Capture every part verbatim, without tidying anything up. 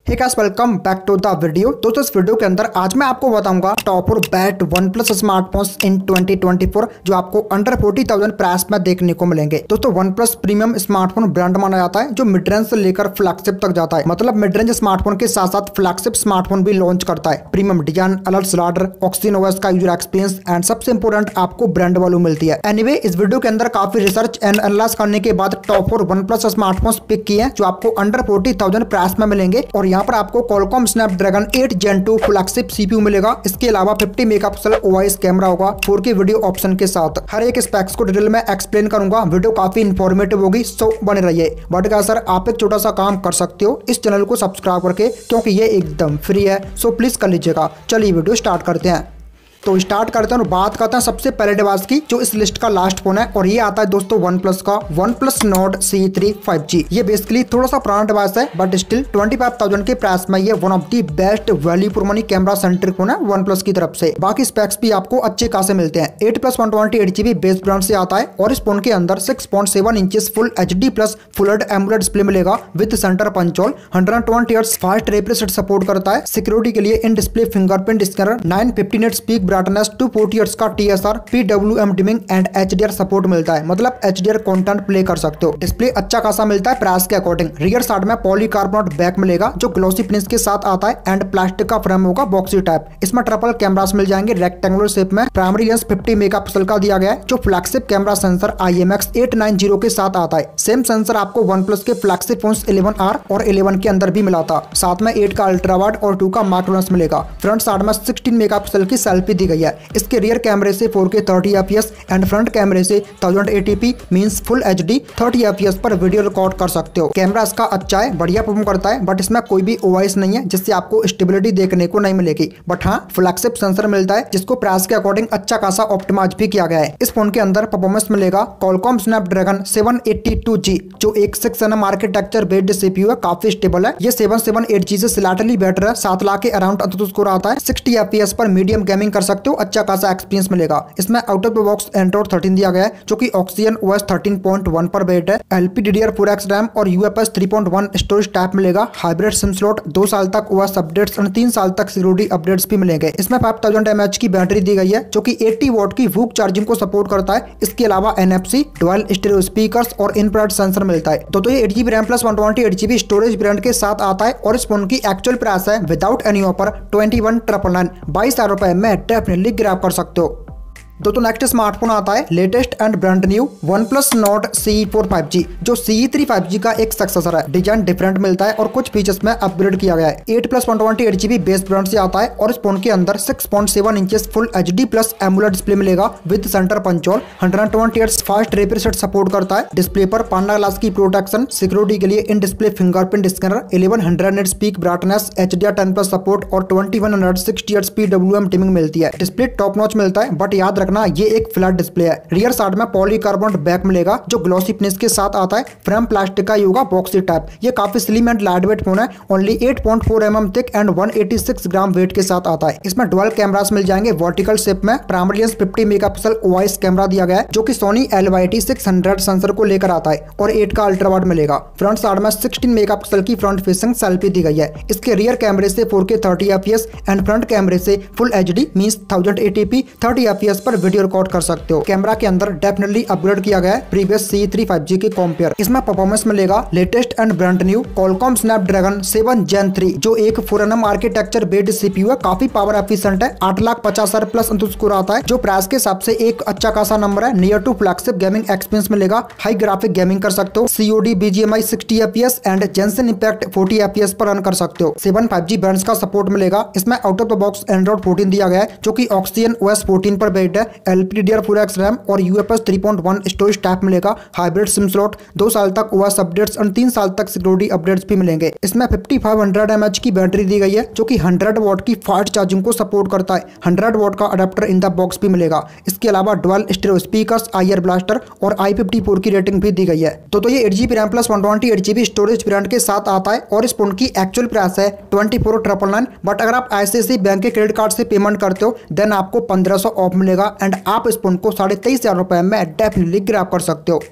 Hey guys, welcome back to the video. दोस्तों इस video के अंदर आज मैं आपको बताऊंगा टॉप और best OnePlus smartphones in twenty twenty four जो आपको अंडर फोर्टी थाउजेंड प्राइस में देखने को मिलेंगे। दोस्तों OnePlus premium smartphone brand माना जाता है जो मिड रेंज से लेकर फ्लैगशिप तक जाता है। मतलब मिड रेंज स्मार्टफोन के साथ साथ फ्लैगशिप स्मार्टफोन भी लॉन्च करता है। Premium design, alert slider, oxygen OS का यूजर एक्सपीरियंस एंड सबसे इंपोर्टेंट आपको ब्रांड वैल्यू मिलती है। एनीवे इस वीडियो के अंदर काफी रिसर्च एंड एनालाइज करने के बाद टॉप और वन प्लस स्मार्टफोन्स पिक किए हैं जो आपको अंडर फोर्टी थाउजेंड प्राइस में मिलेंगे। और यहाँ पर आपको Qualcomm Snapdragon eight gen two flagship CPU मिलेगा। इसके अलावा फिफ्टी मेगापिक्सल ओआईएस कैमरा होगा फोर के वीडियो ऑप्शन के साथ। हर एक स्पेक्स को डिटेल में एक्सप्लेन करूंगा। वीडियो काफी इंफॉर्मेटिव होगी, सो बने रहिए। बट क्या सर आप एक छोटा सा काम कर सकते हो, इस चैनल को सब्सक्राइब करके, क्योंकि ये एकदम फ्री है, सो प्लीज कर लीजिएगा। चलिए वीडियो स्टार्ट करते हैं। तो स्टार्ट करते हैं और बात करते हैं सबसे पहले डिवाइस की जो इस लिस्ट का लास्ट फोन है, और ये आता है दोस्तों वन प्लस का OnePlus Nord CE three five G. ये बेसिकली थोड़ा सा पुराना डिवाइस है but still twenty five thousand के प्राइस में ये one of the best value for money camera centric phone है वन प्लस की तरफ से। बाकी स्पेक्स भी आपको अच्छे खासे मिलते हैं। Eight plus one twenty eight GB base brand से आता है और इस फोन के अंदर six point seven inches full H D plus full AMOLED display मिलेगा with centre punch hole. Hundred twenty hertz fast refresh rate support करता है। सिक्योरिटी के लिए in display fingerprint scanner, nine fifty nits peak brightness, two forty hertz का TSR, PWM dimming and HDR support मिलता है। मतलब HDR content play कर सकते हो। डिस्प्ले अच्छा खासा मिलता है प्राइस के अकॉर्डिंग। रियर साइड में पॉलीकार्बोनेट बैक मिलेगा जो ग्लॉसी फिनिश के साथ आता है एंड प्लास्टिक का फ्रेम होगा बॉक्सी टाइप। इसमें ट्रिपल कैमरास मिल जाएंगे रेक्टेंगुलर शेप में। प्राइमरी लेंस फिफ्टी मेगापिक्सल का दिया गया है जो flagship camera sensor I M X eight nine zero के साथ आता है। सेम सेंसर आपको वन प्लस के फ्लैगशिप फोन्स इलेवन आर और इलेवन के अंदर भी मिला था। साथ में एट का अल्ट्रा वाइड और टू का माइक्रो लेंस मिलेगा। फ्रंट साइड में सिक्सटीन मेगापिक्सल की सेल्फी दी गई है। इसके रियर कैमरे से फोर के थर्टी एफपीएस एंड फ्रंट कैमरे से ten eighty P means full HD thirty FPS पर वीडियो रिकॉर्ड कर सकते हो। कैमरा इसका अच्छा है, बढ़िया परफॉर्म करता है, बट इसमें कोई भी ओआईएस नहीं है जिससे आपको स्टेबिलिटी देखने को नहीं मिलेगी। बट हाँ फ्लैगशिप सेंसर मिलता है जिसको प्राइस के अकॉर्डिंग अच्छा खासा ऑप्टिमाइज भी किया गया है। इस फोन के अंदर परफॉर्मेंस मिलेगा Qualcomm Snapdragon seven eighty two G जो एक six NM architecture based CPU है, काफी स्टेबल है। ये सेवन सेवन एट जी से स्लाइटली बेटर है। सात लाख के अराउंड अंततः स्कोर आता है। सिक्सटी एफपीएस पर मीडियम गेमिंग कर सकते हो, अच्छा खासा एक्सपीरियंस मिलेगा। इसमें out of the box Android thirteen दिया गया है जो कि oxygen OS thirteen point one पर बेस्ड है। एलपीडीडीआर फोर एक्स रैम और UFS three point one storage type मिलेगा। हाइब्रिड सिम स्लॉट, दो साल तक ओएस अपडेट्स और तीन साल तक सिक्योरिटी अपडेट्स भी मिलेंगे। इसमें फाइव थाउजेंड एमएच की बैटरी दी गई है जो कि एटी वॉट की वूक चार्जिंग को सपोर्ट करता है। इसके अलावा एनएफसी, डुअल स्टीरियो स्पीकर्स और इनफ्रारेड सेंसर मिलता है। तो, तो ये eight GB RAM plus one twenty eight GB storage brand के साथ आता है और इस फोन की एक्चुअल प्राइस है without any offer twenty one triple nine बाईस हजार रुपए में डेफिनेटली ग्रैब कर सकते हो। दोस्तों नेक्स्ट स्मार्टफोन आता है latest and brand new OnePlus Nord CE four five G जो सी थ्री फाइव जी का एक सक्सेसर है। डिजाइन डिफरेंट मिलता है और कुछ फीचर्स में अपग्रेड किया गया है। Eight plus one twenty eight GB base brand से आता है और इस फोन के अंदर six point seven inches full HD plus AMOLED display मिलेगा with centre punch hole. Hundred twenty hertz fast refresh rate support करता है। डिस्प्ले पर पांडा ग्लास की प्रोटेक्शन, सिक्योरिटी के लिए in display fingerprint scanner, eleven hundred nits peak brightness, HDR ten plus support और twenty one hundred sixty hertz PWM dimming मिलती है। Display top notch मिलता है बट याद रखना ये एक फ्लैट डिस्प्ले है। रियर साइड में पॉलीकार्बोनेट बैक मिलेगा जो ग्लॉसी फिनिश के साथ आता है। फ्रेम प्लास्टिक का होगा बॉक्सी टाइप। ये काफी slim and light weight phone है। Only eight point four M M thick and one eighty six gram weight के साथ आता है। इसमें डुअल कैमरास मिल जाएंगे वर्टिकल शेप में। Primary lens fifty megapixel OIS camera दिया गया है जो कि Sony L Y T six hundred sensor को लेकर आता है और एट का अल्ट्रा वाइड मिलेगा। फ्रंट साइड में सिक्सटीन मेगापिक्सल की फ्रंट फेसिंग सेल्फी दी गई है। इसके रियर कैमरे से फोर के थर्टी एफपीएस एंड फ्रंट कैमरे से full HD means ten eighty P thirty FPS पर वीडियो रिकॉर्ड कर सकते हो। कैमरा के अंदर डेफिनेटली अपग्रेड किया गया है previous C three five G के कंपेयर। इसमें परफॉर्मेंस मिलेगा latest and brand new Qualcomm Snapdragon seven gen three जो एक four NM architecture based CPU है। काफी पावर एफिशिएंट है। आठ लाख पचास हजार प्लस अंततः स्कोर आता है जो प्राइस के हिसाब से एक अच्छा खासा नंबर है। Near to flagship gaming experience मिलेगा। हाई ग्राफिक गेमिंग कर सकते हो। COD BGMI sixty FPS and Genshin impact forty FPS पर रन कर सकते हो। सेवन फाइव जी बैंड्स का सपोर्ट मिलेगा। इसमें out of the box Android fourteen दिया गया है जो कि ऑक्सीजन ओएस फोर्टीन पर बेस्ड है। एलपीडीडीआर फोर एक्स रैम और UFS three point one storage type मिलेगा। हाइब्रिड सिम स्लॉट, दो साल तक ओएस अपडेट्स और तीन साल तक सिक्योरिटी अपडेट्स भी मिलेंगे। इसमें फिफ्टी फाइव हंड्रेड एमएच की बैटरी दी गई है जो कि हंड्रेड वॉट की फास्ट चार्जिंग को सपोर्ट करता है। हंड्रेड वॉट का अडेप्टर इन द बॉक्स भी मिलेगा। इसके अलावा dual stereo speakers, IR blaster और आई फिफ्टी फोर की रेटिंग भी दी गई है। तो, तो ये eight GB RAM plus one twenty eight GB storage brand के साथ आता है और इस फोन की एक्चुअल प्राइस है twenty four triple nine. But अगर आप आईसीआईसीआई बैंक के क्रेडिट कार्ड से पेमेंट करते हो देन आपको पंद्रह सौ ऑफ मिलेगा एंड आप इस फोन को साढ़े तेईस हजार रुपए में डेफिनेटली ग्रैब कर सकते हो।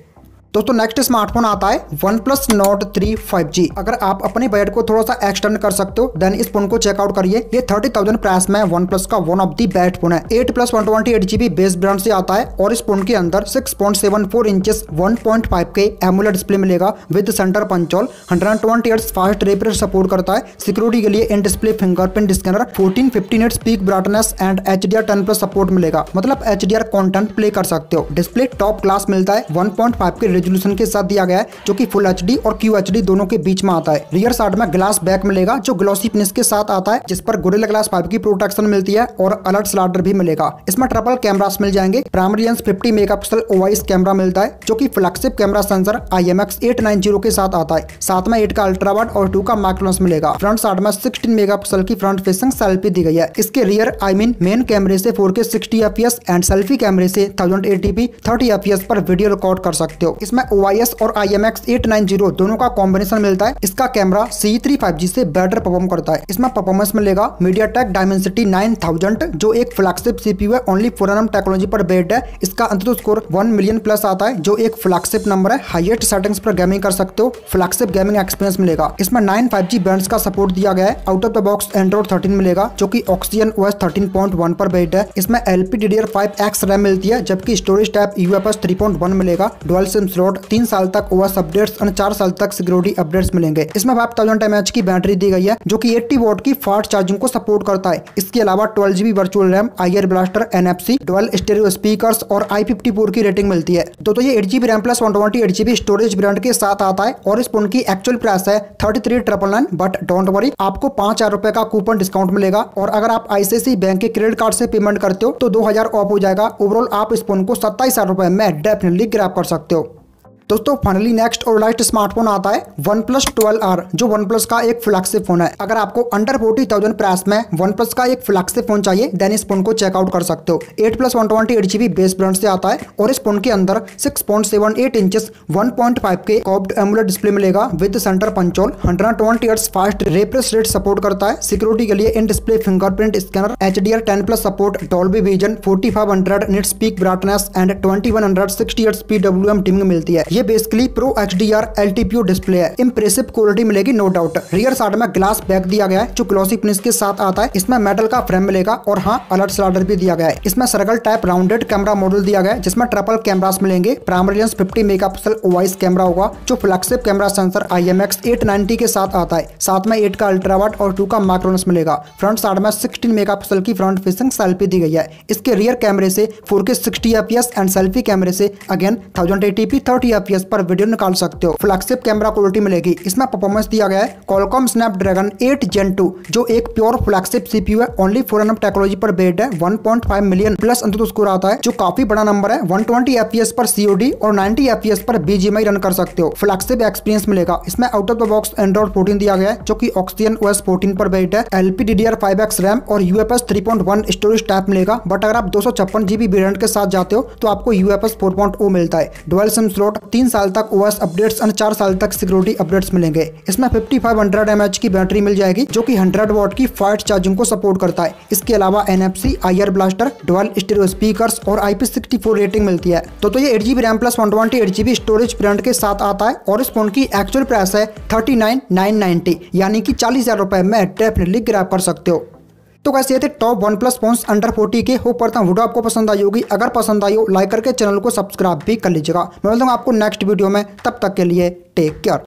दोस्तों नेक्स्ट स्मार्टफोन आता है OnePlus Nord three five G. अगर आप अपने बजट को थोड़ा सा एक्सटेंड कर सकते हो देन इस फोन को चेकआउट करिए। ये थर्टी थाउजेंड प्राइस में वन प्लस का one of the best phone है। Eight plus one twenty eight GB base brand से आता है और इस फोन के अंदर six point seven four inches one point five K AMOLED display मिलेगा with centre punch hole. Hundred twenty hertz fast refresh support करता है। सिक्योरिटी के लिए in display fingerprint scanner, fourteen fifty hertz peak brightness and H D R ten plus support मिलेगा, मतलब H D R content play कर सकते हो। Display top class मिलता है। One point five K resolution के साथ दिया गया है जो कि फुल एचडी और क्यू एचडी दोनों के बीच में आता है। रियर साइड में ग्लास बैक मिलेगा जो ग्लॉसी फिनिश के साथ आता है, जिस पर गोरिल्ला ग्लास फाइव की प्रोटेक्शन मिलती है और अलर्ट स्लाइडर भी मिलेगा। इसमें ट्रिपल कैमरास मिल जाएंगे। Primary lens fifty megapixel OIS camera मिलता है जो कि flagship camera sensor I M X eight nine zero के साथ आता है। साथ में एट का अल्ट्रा वाइड और टू का मैक्रो लेंस मिलेगा। फ्रंट साइड में सिक्सटीन मेगापिक्सल की फ्रंट फेसिंग सेल्फी दी गई है। इसके रियर आई मीन मेन कैमरे से फोर के सिक्सटी एफपीएस एंड सेल्फी कैमरे से ten eighty P thirty FPS पर वीडियो रिकॉर्ड कर सकते हो। इसमें ओआईएस और I M X eight nine zero दोनों का कॉम्बिनेशन मिलता है। इसका camera C three five G से बेटर परफॉर्म करता है। इसमें परफॉर्मेंस मिलेगा मीडियाटेक डायमेंसिटी नाइन थाउजेंड जो एक फ्लैगशिप सीपीयू है, ओनली फोर एनएम टेक्नोलॉजी पर बेस्ड है। इसका अंततः स्कोर वन मिलियन प्लस आता है जो एक फ्लैगशिप नंबर है। हाईएस्ट सेटिंग्स पर गेमिंग कर सकते हो। फ्लैगशिप गेमिंग एक्सपीरियंस मिलेगा। इसमें नाइन फाइव जी बैंड्स का सपोर्ट दिया गया है। Out of the box Android thirteen मिलेगा जो कि oxygen OS thirteen point one पर बेस्ड है। इसमें LP D D R five X RAM मिलती है जबकि storage type UFS three point one मिलेगा। डुअल सिम स्लॉट, तीन साल तक ओएस अपडेट्स और चार साल तक सिक्योरिटी अपडेट्स मिलेंगे। इसमें फाइव थाउजेंड एमएएच की बैटरी दी गई है जो कि एटी वोल्ट की फास्ट चार्जिंग को सपोर्ट करता है। इसके अलावा twelve GB virtual RAM, IR blaster, NFC, dual stereo speakers और आई फिफ्टी फोर की रेटिंग मिलती है। तो, तो ये eight GB RAM plus one twenty eight GB storage brand के साथ आता है और इस फोन की एक्चुअल प्राइस है thirty three triple nine. But don't worry, आपको पांच हजार रुपए का कूपन डिस्काउंट मिलेगा और अगर आप आईसीआईसीआई बैंक के क्रेडिट कार्ड से पेमेंट करते हो तो दो हजार ऑफ हो जाएगा। ओवरऑल आप इस फोन को सत्ताईस हजार रुपए में डेफिनेटली ग्रैब कर सकते हो। दोस्तों फाइनली नेक्स्ट और लास्ट स्मार्टफोन आता है वन प्लस ट्वेल्व आर जो वन प्लस का एक फ्लैगशिप फोन है। अगर आपको अंडर फोर्टी थाउजेंड प्राइस में वन प्लस का एक फ्लैगशिप फोन चाहिए देन इस फोन को चेकआउट कर सकते हो। Eight plus one twenty eight GB base brand से आता है और इस फोन के अंदर six point seven eight inches one point five के कर्व्ड एमोलेड डिस्प्ले मिलेगा with centre punch hole. Hundred twenty hertz fast refresh rate support करता है। सिक्योरिटी के लिए in display fingerprint scanner, H D R ten plus support, Dolby Vision, forty five hundred nits peak brightness and twenty one hundred sixty hertz PWM dimming मिलती है। ये basically pro H D R L T P O display है। Impressive quality मिलेगी no doubt. Rear side में glass back दिया गया है जो ग्लॉसी फिनिश के साथ आता है। इसमें मेटल का फ्रेम मिलेगा और हाँ अलर्ट स्लाइडर भी दिया गया है। इसमें circle type rounded camera model दिया गया है जिसमें ट्रिपल कैमरास मिलेंगे। Primary lens fifty megapixel OIS camera होगा जो flagship camera sensor I M X eight ninety के साथ आता है। साथ में एट का अल्ट्रा वाइड और टू का मैक्रो लेंस मिलेगा। फ्रंट साइड में सिक्सटीन मेगापिक्सल की फ्रंट फेसिंग सेल्फी दी गई है। इसके रियर कैमरे से फोर के सिक्सटी एफपीएस एंड सेल्फी कैमरे से again ten eighty P thirty FPS पर वीडियो निकाल सकते हो। फ्लैगशिप कैमरा क्वालिटी मिलेगी। इसमें परफॉर्मेंस दिया गया है Qualcomm Snapdragon eight gen two जो एक प्योर फ्लैगशिप सीपीयू है। ओनली फोर एनएम टेक्नोलॉजी पर बेस्ड है। One point five million plus AnTuTu score आता है जो काफी बड़ा नंबर है। वन ट्वेंटी एफपीएस पर सीओडी और नाइंटी एफपीएस पर बीजीएमआई रन कर सकते हो। फ्लैगशिप एक्सपीरियंस मिलेगा। इसमें out of the box Android fourteen दिया गया है जो कि ऑक्सीजन ओएस फोर्टीन पर बेस्ड है। LP D D R five X RAM और UFS three point one storage type मिलेगा। बट अगर आप दो सौ छप्पन जीबी वेरिएंट के साथ जाते हो तो आपको यूएफएस फोर पॉइंट ओ मिलता है। डुअल सिम स्लॉट, तीन साल तक ओएस अपडेट्स और चार साल तक सिक्योरिटी अपडेट्स मिलेंगे। इसमें फिफ्टी फाइव हंड्रेड एमएएच की बैटरी मिल जाएगी जो कि हंड्रेड वॉट की फास्ट चार्जिंग को सपोर्ट करता है। इसके अलावा NFC, IR blaster, dual stereo speakers और I P sixty four rating मिलती है। तो, तो ये eight GB RAM plus one twenty eight GB storage brand के साथ आता है और इस फोन की एक्चुअल प्राइस है थर्टी नाइन नाइन नाइंटी यानी कि चालीस हजार रुपए में डेफिनेटली ग्रैब कर सकते हो। तो कैसे ये थे top OnePlus phones under forty K. Hope करता हूँ वीडियो आपको पसंद आई होगी। अगर पसंद आई हो लाइक करके चैनल को सब्सक्राइब भी कर लीजिएगा। मैं बोलता हूँ आपको नेक्स्ट वीडियो में, तब तक के लिए टेक केयर।